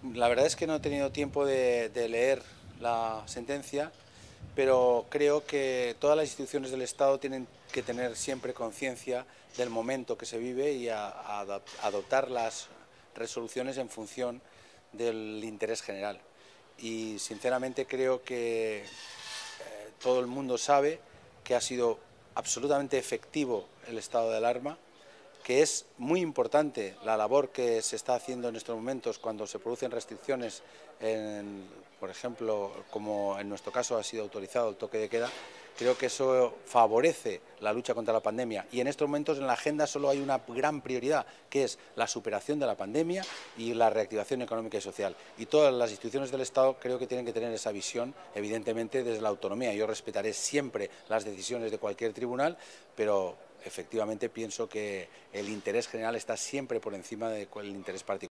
La verdad es que no he tenido tiempo de leer la sentencia, pero creo que todas las instituciones del Estado tienen que tener siempre conciencia del momento que se vive y adoptar las resoluciones en función del interés general. Y sinceramente creo que todo el mundo sabe que ha sido absolutamente efectivo el estado de alarma, que es muy importante la labor que se está haciendo en estos momentos cuando se producen restricciones, por ejemplo, como en nuestro caso ha sido autorizado el toque de queda. Creo que eso favorece la lucha contra la pandemia y en estos momentos en la agenda solo hay una gran prioridad, que es la superación de la pandemia y la reactivación económica y social. Y todas las instituciones del Estado creo que tienen que tener esa visión, evidentemente desde la autonomía. Yo respetaré siempre las decisiones de cualquier tribunal, pero efectivamente pienso que el interés general está siempre por encima del interés particular.